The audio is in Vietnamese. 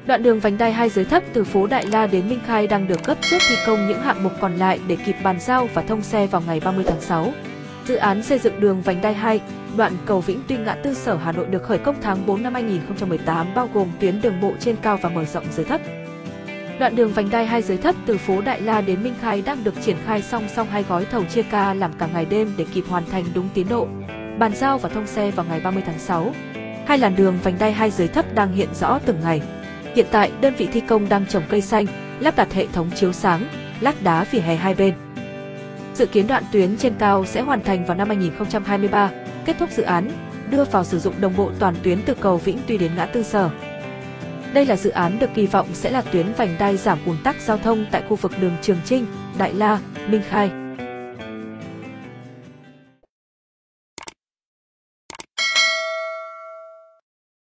Đoạn đường vành đai 2 dưới thấp từ phố Đại La đến Minh Khai đang được gấp rút thi công những hạng mục còn lại để kịp bàn giao và thông xe vào ngày 30 tháng 6. Dự án xây dựng đường vành đai 2, đoạn cầu Vĩnh Tuy ngã tư Sở Hà Nội được khởi công tháng 4 năm 2018 bao gồm tuyến đường bộ trên cao và mở rộng dưới thấp. Đoạn đường vành đai 2 dưới thấp từ phố Đại La đến Minh Khai đang được triển khai song song hai gói thầu chia ca làm cả ngày đêm để kịp hoàn thành đúng tiến độ, bàn giao và thông xe vào ngày 30 tháng 6. Hai làn đường vành đai 2 dưới thấp đang hiện rõ từng ngày. Hiện tại, đơn vị thi công đang trồng cây xanh, lắp đặt hệ thống chiếu sáng, lát đá vỉa hè hai bên. Dự kiến đoạn tuyến trên cao sẽ hoàn thành vào năm 2023, kết thúc dự án, đưa vào sử dụng đồng bộ toàn tuyến từ cầu Vĩnh Tuy đến ngã tư Sở. Đây là dự án được kỳ vọng sẽ là tuyến vành đai giảm ùn tắc giao thông tại khu vực đường Trường Chinh, Đại La, Minh Khai.